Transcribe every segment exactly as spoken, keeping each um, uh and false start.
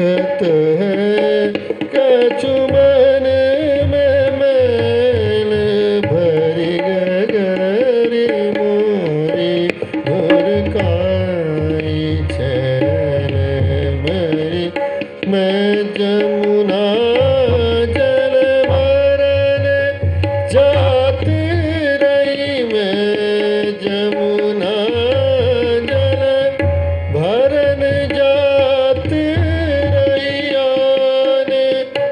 देखत है कछु मन में मैल भरी गगरी मोरी घोर काई छैल मरी मैं जमुना जल भरन जात रही मैं जमुना जल भरन जात रही आने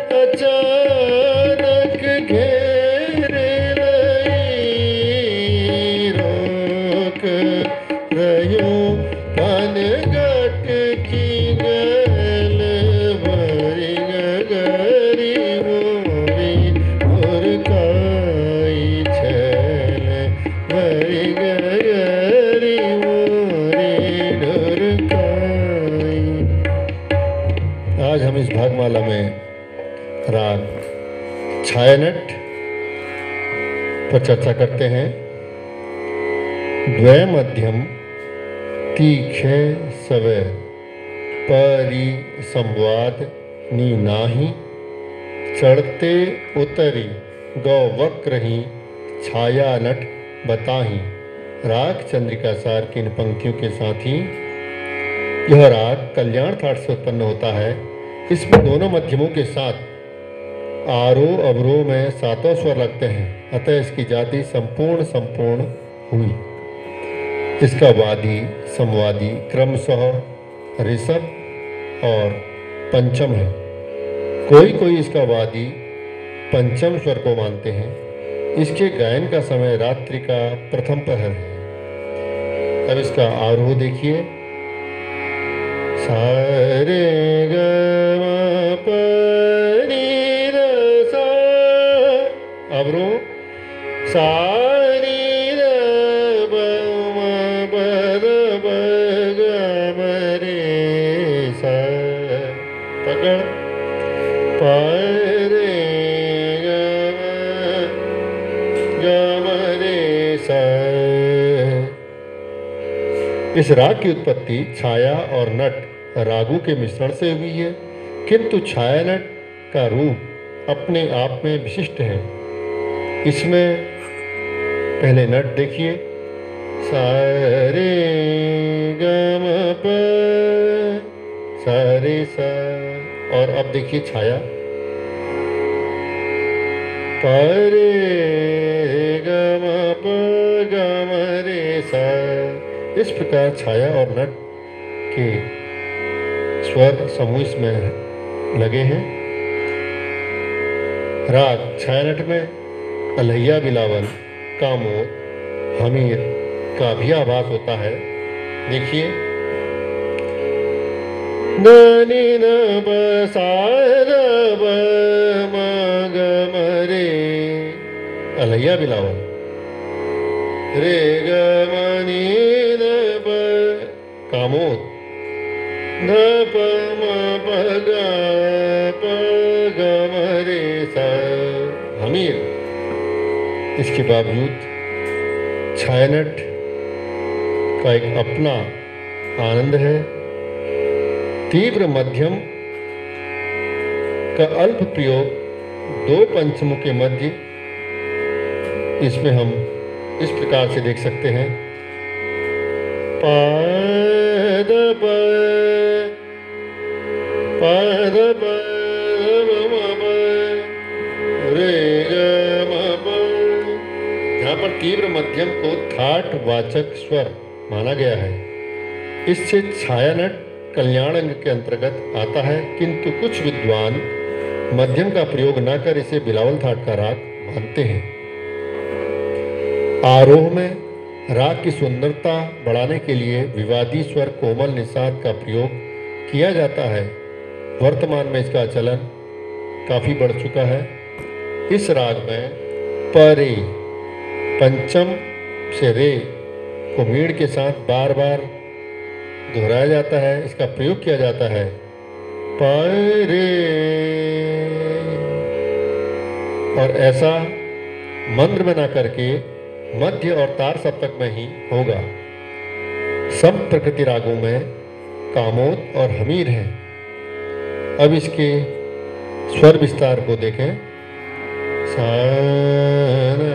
अचानक घेर लई रोक रयो पनघट की गल भरी गगरी मोरी घोर काई छैल भरी गगरी मोरी घोर काई। आज हम इस भागमाला में राग छायानट पर चर्चा करते हैं। द्वय मध्यम तीखे सवय परि संवाद नी नाही चढ़ते उतरी गौ वक्रही छाया नट बताही। राग चंद्रिका सार की इन पंक्तियों के साथ ही यह राग कल्याण थाट से उत्पन्न होता है। इसमें दोनों मध्यमों के साथ आरोह अवरोह में सातों स्वर लगते हैं, अतः इसकी जाति संपूर्ण संपूर्ण हुई। इसका वादी संवादी क्रमशः ऋषभ और पंचम है। कोई कोई इसका वादी पंचम स्वर को मानते हैं। इसके गायन का समय रात्रि का प्रथम पहर है। अब इसका आरोह देखिए, सारे ग म प नी र सा, अवरोह सारी र ब म प र ब ग म रे सा, पकड़ प रे ग म ग म रे सा। इस राग की उत्पत्ति छाया और नट रागों के मिश्रण से हुई है, किंतु छाया नट का रूप अपने आप में विशिष्ट है। इसमें पहले नट देखिए, सा रे ग म प सा रे सा, और अब देखिए छाया, प रे ग म प ग म रे सा। इस प्रकार छाया और नट के स्वर समूह इसमें लगे हैं। राग छायानट में अलैया बिलावल कामोद हमीर का भी आभास होता है। देखिए, नी न ब सा र ब म ग म रे, अलैया बिलावल, रे ग म नी न ब कामोद, ध प म प ग प ग म रे सा, हमीर। इसके बावजूद छायानट का एक अपना आनंद है। तीव्र मध्यम का अल्प प्रयोग दो पंचमों के मध्य इसमें हम इस प्रकार से देख सकते हैं, प द प प द प म प रे ग म प। यहाँ पर तीव्र मध्यम को थाट वाचक स्वर माना गया है। इससे छायानट कल्याण अंग के अंतर्गत आता है, किंतु कुछ विद्वान मध्यम का प्रयोग न कर इसे बिलावल थाट का राग मानते हैं। आरोह में राग की सुंदरता बढ़ाने के लिए विवादी स्वर कोमल निषाद का प्रयोग किया जाता है। वर्तमान में इसका चलन काफी बढ़ चुका है। इस राग में परे पंचम से रे को मीड़ के साथ बार बार दोहराया जाता है। इसका प्रयोग किया जाता है, परे, और ऐसा मंद्र में ना करके मध्य और तार सप्तक में ही होगा। सम प्रकृति रागों में कामोद और हमीर है। अब इसके स्वर विस्तार को देखें। सा रे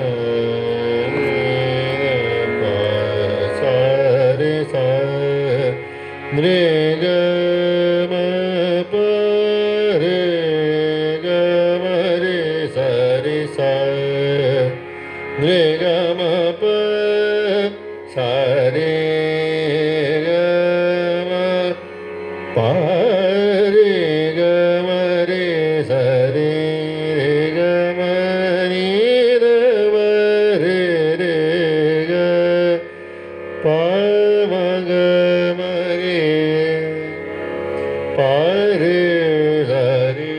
गा सा रे सा रे ग म प रे ग म रे सा रे सा रे ग म प सा रे ग म प रे ग म रे सा रे रे ग म नि र म रे रे ग प म ग म रे प रे सा रे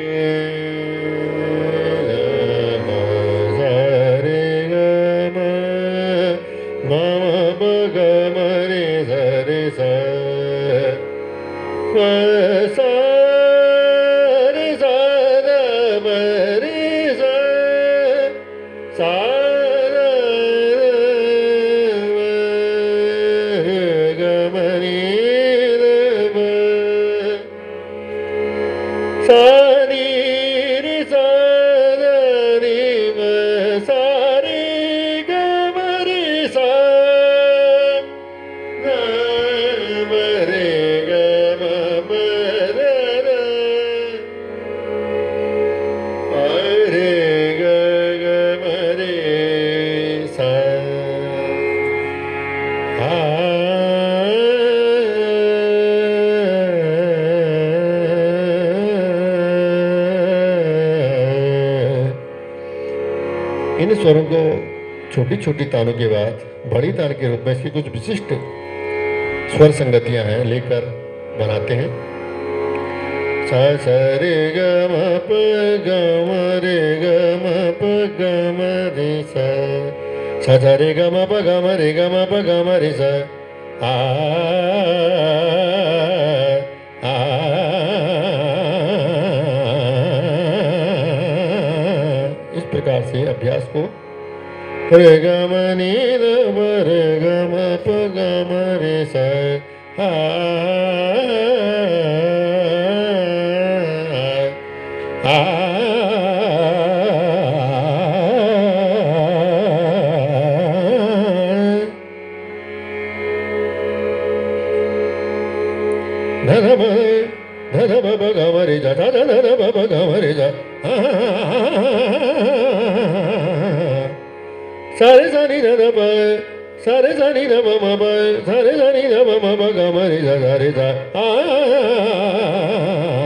ग म सा रे ग म म प ग म रे सा रे सा प सा रे सा ग म रे सा सा र म ग म नि र म सा नि रे सा र रे म सा रे ग म रे सा ग म रे ग म म र र प रे ग ग म रे सा आ इन स्वरों को छोटी छोटी तानों के बाद बड़ी तान के रूप में इसकी कुछ विशिष्ट स्वर संगतियां हैं लेकर बनाते हैं। सा सा रे ग म प ग म रे ग म प ग म रे सा सा सा रे ग म प ग म रे ग म प ग म रे सा आ आ इस प्रकार से अभ्यास को रे ग म नि र म रे ग म प ग म रे सा आ आ ध ध म ध ध ब ब ग म रे जा ध ध ध ध ब ब ग म रे जा आ सा रे सा नि ध ध प सा रे सा नि ध प म प सा रे सा नि ध प म प ग म रे सा सा रे सा आ